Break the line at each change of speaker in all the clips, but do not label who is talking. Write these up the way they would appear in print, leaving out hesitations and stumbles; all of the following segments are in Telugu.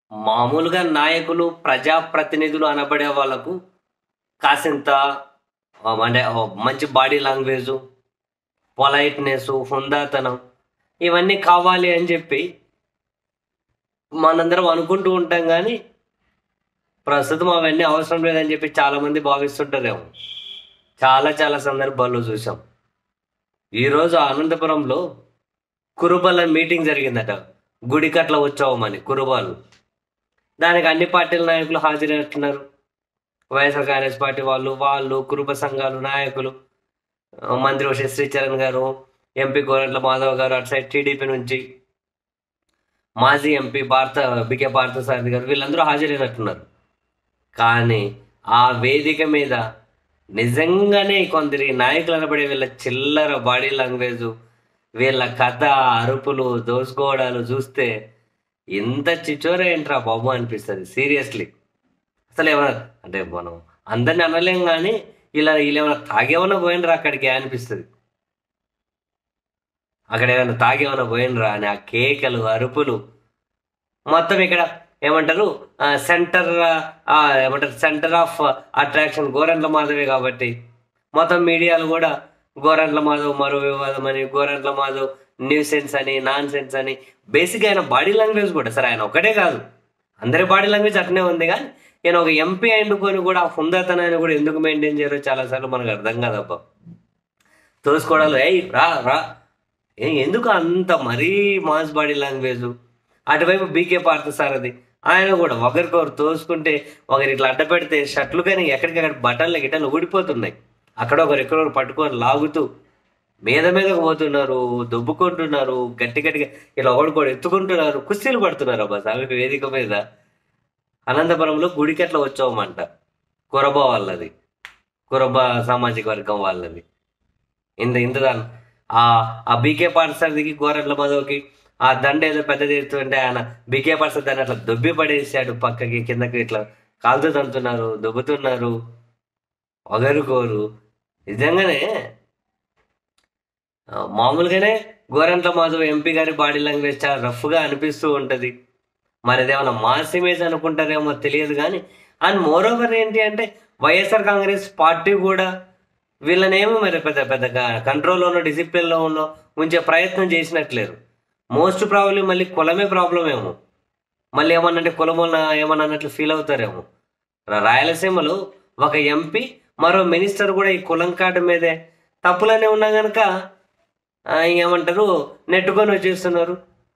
మామూలుగా నాయకులు, ప్రజాప్రతినిధులు అనబడే వాళ్ళకు కాసింత అంటే మంచి బాడీ లాంగ్వేజు, పొలైట్‌నెస్సు, హుందాతనం ఇవన్నీ కావాలి అని జెప్పి మనందరం అనుకుంటూ ఉంటాం గానీ, ప్రస్తుతం అవన్నీ అవసరం లేదని జెప్పి చాలామంది భావిస్తుంటారేమో. చాలా చాలా సందర్భాల్లో చూసాం. ఈరోజు అనంతపురంలో కురుబల మీటింగ్ జరిగిందట. గుడికట్ల ఉత్సవం అని కురుబాలు. దానికి అన్ని పార్టీల నాయకులు హాజరైనట్టున్నారు. వైఎస్ఆర్ కాంగ్రెస్ పార్టీ వాళ్ళు కురుబ సంఘాలు నాయకులు, మంత్రి వశిష్ఠ శ్రీచరణ్ గారు, ఎంపీ గోరంట్ల మాధవ్ గారు, అటు సైడ్ టీడీపీ నుంచి మాజీ ఎంపీ బికే పార్థసారథి గారు వీళ్ళందరూ హాజరైనట్టున్నారు. కానీ ఆ వేదిక మీద నిజంగానే కొందరి నాయకులు అనబడే వీళ్ళ చిల్లర బాడీ లాంగ్వేజు, వీళ్ళ కథ, అరుపులు, దోసుకోవడాలు చూస్తే ఇంత చిచోరే ఏంట్రా బాబు అనిపిస్తుంది సీరియస్లీ. అసలు ఏమన్నా అంటే మనం అందరిని అనలేం కానీ వీళ్ళు ఏమైనా తాగేమన్నా పోయినరా అక్కడికి అనిపిస్తుంది. అక్కడ ఏమైనా తాగేమన్నా పోయినరా అని ఆ కేకలు, అరుపులు మొత్తం ఇక్కడ ఏమంటారు సెంటర్ ఆఫ్ అట్రాక్షన్ గోరంట్ల మాధవే కాబట్టి మొత్తం మీడియాలు కూడా గోరంట్ల మాధవ్ మరో వివాదం అని, గోరంట్ల మాధవ్ న్యూసెన్స్ అని, నాన్ సెన్స్ అని. బేసిక్గా ఆయన బాడీ లాంగ్వేజ్ కూడా సరే ఆయన ఒకటే కాదు, అందరి బాడీ లాంగ్వేజ్ అట్నే ఉంది. కానీ నేను ఒక ఎంపీ అండుకొని కూడా ఆ హుందాతనాన్ని కూడా ఎందుకు మెయింటైన్ చేయరో చాలాసార్లు మనకు అర్థం కాదబ్బా. తోసుకోవడాలు రా రా ఎందుకు అంత మరీ మాస్ బాడీ లాంగ్వేజ్. అటువైపు బీకే పార్థసారథి ఆయన కూడా ఒకరికొకరు తోసుకుంటే ఒకరి ఇట్లా అడ్డ పెడితే షర్ట్లు కానీ ఎక్కడికక్కడ గిట్టలు ఊడిపోతున్నాయి. అక్కడ ఎక్కడొకరు పట్టుకొని లాగుతూ మీదకు పోతున్నారు, దొబ్బుకుంటున్నారు, గట్టిగా ఇలా ఒకడు ఎత్తుకుంటున్నారు, కుస్తీలు పడుతున్నారు అబ్బా సామి వేదిక మీద. అనంతపురంలో గుడికట్ల ఉత్సవమంట, కురబ వాళ్ళది, కురబ సామాజిక వర్గం వాళ్ళది. ఇంతదాన్ని ఆ బీకే పాఠశాలకి గోరంట్ల మాధవ్కి ఆ దండ ఏదో పెద్దది ఎత్తుంటే ఆయన బీకే పాఠశాల దాన్ని అట్లా దొబ్బి పడేసాడు పక్కకి, కిందకి ఇట్లా కాలుతూ తంతున్నారు, దొబ్బుతున్నారు ఒకరుకోరు. నిజంగానే మామూలుగానే గోరంట్ల మాధవ్ ఎంపీ గారి బాడీ లాంగ్వేజ్ చాలా రఫ్గా అనిపిస్తూ ఉంటుంది. మరి అదేమన్నా మాస్ ఇమేజ్ అనుకుంటారేమో తెలియదు కానీ. అండ్ మోర్ ఓవర్ ఏంటి అంటే వైఎస్ఆర్ కాంగ్రెస్ పార్టీ కూడా వీళ్ళనేమో మరి పెద్ద కంట్రోల్లోనో డిసిప్లిన్లో ఉంచే ప్రయత్నం చేసినట్లేరు. మోస్ట్ ప్రాబ్లీ మళ్ళీ కులమే ప్రాబ్లం ఏమో, మళ్ళీ ఏమన్నంటే కులం ఏమన్నా అన్నట్లు ఫీల్ అవుతారేమో. రాయలసీమలో ఒక ఎంపీ మరో మినిస్టర్ కూడా ఈ కులం కార్డు మీదే తప్పులనే ఉన్నా కనుక ఏమంటారు నెట్టుకొని వచ్చేస్తున్నారు.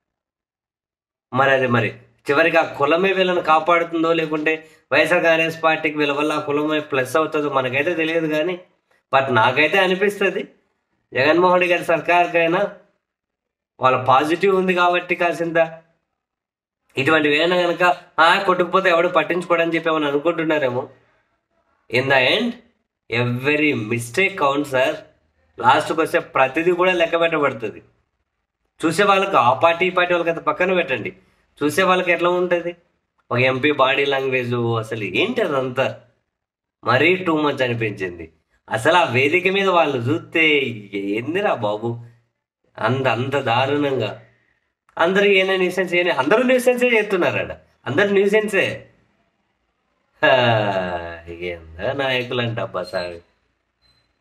మరి చివరికి ఆ కులమే వీళ్ళని కాపాడుతుందో లేకుంటే వైఎస్ఆర్ కాంగ్రెస్ పార్టీకి వీళ్ళ వల్ల ఆ కులమే ప్లస్ అవుతుందో మనకైతే తెలియదు కానీ, బట్ నాకైతే అనిపిస్తుంది జగన్మోహన్ రెడ్డి గారి సర్కార్కైనా వాళ్ళ పాజిటివ్ ఉంది కాబట్టి కాసింత ఇటువంటివి ఏమైనా కనుక కొట్టుకుపోతే ఎవడు పట్టించుకోవడని చెప్పి ఏమైనా అనుకుంటున్నారేమో. In the end every mistake count sir. లాస్ట్కి వస్తే ప్రతిదీ కూడా లెక్క పెట్టబడుతుంది. చూసే వాళ్ళకి ఆ పార్టీ ఈ పార్టీ వాళ్ళకి అంత పక్కన పెట్టండి, చూసే వాళ్ళకి ఎట్లా ఉంటుంది ఒక ఎంపీ బాడీ లాంగ్వేజ్. అసలు ఏంటి అదంతా మరీ టూ మచ్ అనిపించింది. అసలు ఆ వేదిక మీద వాళ్ళు చూస్తే ఏందిరా బాబు అంత దారుణంగా. అందరూ ఏమైనా న్యూసెన్స్ అందరూ న్యూసెన్సే చేస్తున్నారట, అందరు న్యూసెన్సే. ఏందా నాయకులు అంటే అబ్బా సార్.